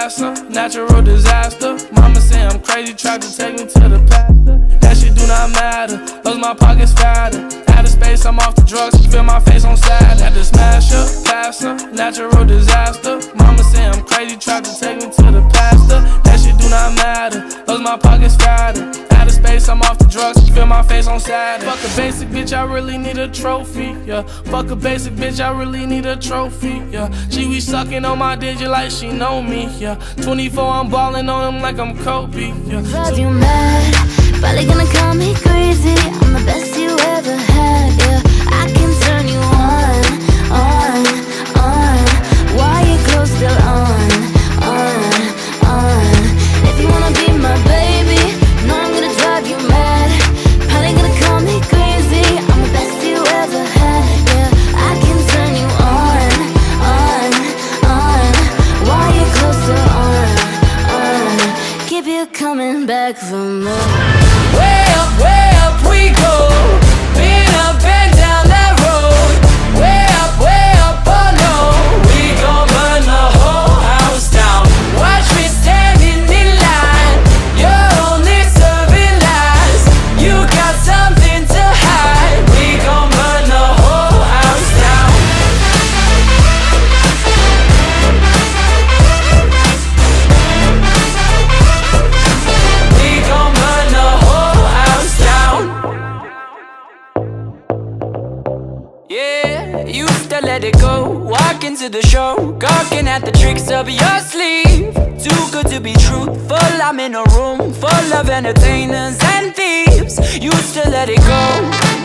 passer, natural disaster. Mama say I'm crazy, tried to take me to the pastor. That shit do not matter, cause my pocket's fatter. Out of space, I'm off the drugs, feel my face on Saturn. Had to smash her, passer, natural disaster. Mama say I'm crazy, tried to take me to the pastor. That shit do not matter, cause my pocket's fatter. Out of space, I'm off the drugs, feel my face on Saturn. Fuck a basic bitch, I really need a trophy, yeah. Fuck a basic bitch, I really need a trophy, yeah. She be sucking on my digit like she know me, yeah. 24, I'm balling on him like I'm Kobe, yeah. Drive you mad, probably gonna call me crazy. I'm the best you ever had, yeah. I can turn you on. Why your clothes still on. If you wanna be my baby, know I'm gonna drive you mad. Probably gonna call me crazy. I'm the best you ever had, yeah. I can turn you on. Why your clothes still on. Keep you coming back for more. Way up we go. Been up and down that road. Way up, oh no. We gon' burn the whole house down. Watch me standing in line. You're only serving lies. You got something to hide. We gon' burn the whole house down. We gon' burn the whole house down. Yeah, used to let it go. Walk into the show, gawking at the tricks up your sleeve. Too good to be truthful, I'm in a room full of entertainers and thieves. Used to let it go.